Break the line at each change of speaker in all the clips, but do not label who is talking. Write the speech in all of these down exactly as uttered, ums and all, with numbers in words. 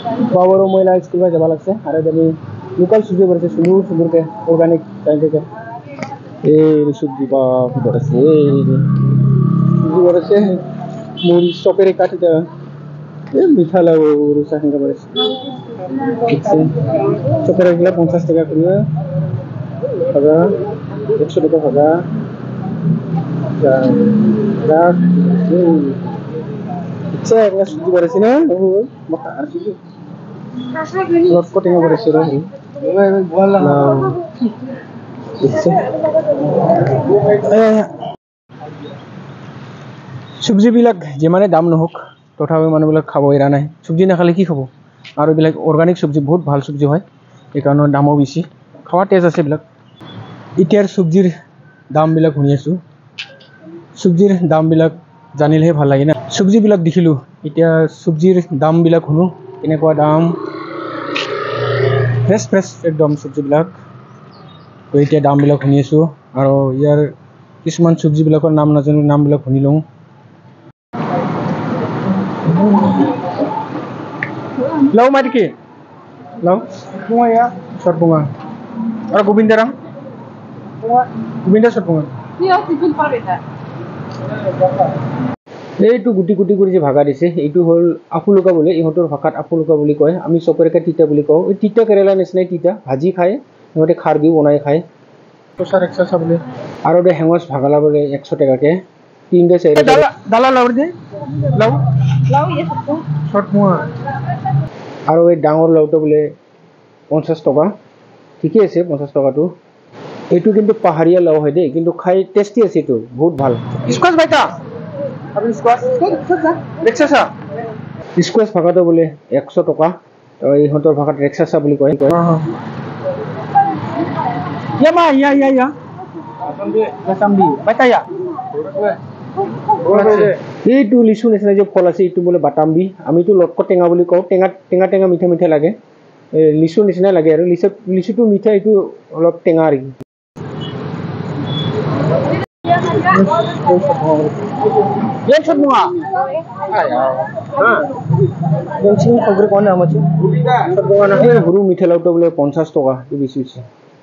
বাবারও মহিলা স্কুলে যাব লাগছে আর আমি লোকাল সবজি করেছে সুন্দর সুন্দরকে অর্গানিক টাইপের এই সবজি বা করেছে এই সবজি করেছে মুড়ি চপের কাঠিটা এই মিঠা লাগো রুচা খাঙ্গা করেছে চপের এগুলো পঞ্চাশ টাকা করে ভাজা একশো টাকা ভাজা ইচ্ছা একটা সবজি করেছি না আর সবজি লটকটিং করেছে সবজি বিলাক যিমানে দাম নহওক তথাপি মানুহবিলাক খাব এৰা নাই সবজি নাখালে কি খাব আৰু এইবিলাক অৰ্গানিক সবজি বহুত ভাল সবজি হয় এইকাৰণে দামো বেছি খাৱা টেষ্ট আছে এইবিলাক এতিয়াৰ সবজিৰ দামবিলাক শুনি আছো সবজিৰ দামবিলাক জানিলেহে ভাল লাগে না সবজিবিলাক দেখিলো এতিয়া সবজিৰ দামবিলাক শুনো কেনেকুৱা দাম ফ্ৰেছ ফ্ৰেছ একদম সবজিবিলাক তো এতিয়া দামবিলাক শুনি আছো আৰু ইয়াৰ কিছুমান সবজিবিলাকৰ নাম নাজানো নামবিলাক শুনি লওঁ লাউ মাটি কি লাউ bunga ya short bunga আর গোবিন্দারাম Govinda short bunga
Iya, sikit পাবে না
এইটো গুটি গুটি কৰি যে ভাগা দিছে এইটো হল আফুলুকা বলে ইহঁতৰ ভাষাত আফুলুকা বুলি কয় আমি চপৰেকা তিতা বুলি কওঁ এই তিতা কেৰেলা নিচিনাই তিতা ভাজি খায় ইহঁতে খাৰ দি বনাই খায় পইচা একশ চাবলে আৰু দে হেঙস ভাগালা বলে একশ টাকাকে তিনটা চাইরা দালা দালা লাউ দে লাউ
লাউ ইয়ে সব
short bunga আৰু এই ডাঙৰ লাউটো বলে পঞ্চাশ টাকা ঠিকই আছে পঞ্চাশ টাকাটো এইটো কিন্তু পাহাৰীয়া লাউ হয় দেই কিন্তু খাই টেস্টি আছে এইটো বহুত ভাল স্কোয়াশ বাইটা আপনি স্কোয়াশ রেক্সাসা স্কোয়াশ ভাগাটো বলে একশ টাকা তো ইহঁতৰ ভাষাত রেক্সাসা বুলি কয় ইয়া মা ইয়া ইয়া ইয়া আসলে লাসামবি বাইটা ইয়া এইটো লিচু নিচিনা যে ফল আছে এইটো বলে বাটামবি আমিতো লটকট টেঙা বুলি কওঁ টেঙা টেঙা টেঙা মিঠা মিঠা লাগে লিচু নিচিনা লাগে আৰু লিচু লিচুটো মিঠা এইটো অলপ টেঙা আৰু Yan short bunga. Yan sing favorite ko na mo chi. Short bunga na eh guru mithe lauto bole পঞ্চাশ টাকা to বেশি হচ্ছে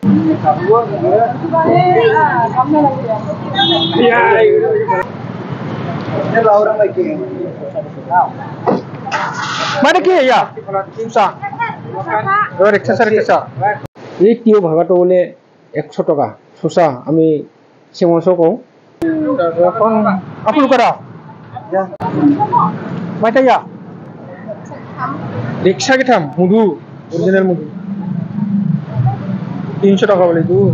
মানে কি ইয়া সা और एक्सरसाइज कैसा এই টিও ভাগাটো বলে একশ টাকা শসা আমি সেমসো কও এখন আপনি করা মাইটা ইয়া রিকশা কি থাম মুদু অরিজিনাল মুদু তিনশো টাকা বলে দু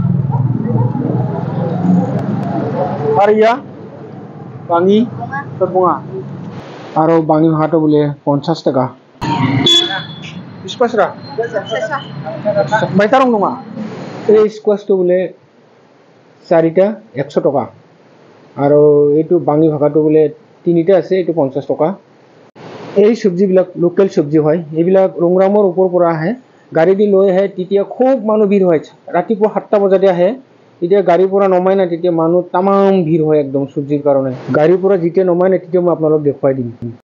আর ইয়া বাঙি সরবঙ্গা আর বাঙি ভাগাটো বলে পঞ্চাশ টাকা স্কোয়াশরা বাইতারং নমা এই স্কোয়াশটো বলে চারিটা একশো টাকা আৰু এইটো বাঙি ভাগাটো বলে তিনিটা আছে এইটো পঞ্চাশ টাকা এই সবজিবিলাক লোকাল সবজি হয় এইবিলাক ৰংৰামৰ ওপৰৰ পৰা আহে গাড়ী দি লৈ আহে তেতিয়া খুব মানুহ ভিৰ হয় ৰাতিপুৱা সাতটা বজাতে আহে তেতিয়া গাড়ীৰ পৰা নমাই না তেতিয়া মানুহ তামাম ভিৰ হয় একদম সবজিৰ কাৰণে গাড়ীৰ পৰা যেতিয়া নমাই না তেতিয়া মই আপোনালোক দেখুৱাই দিম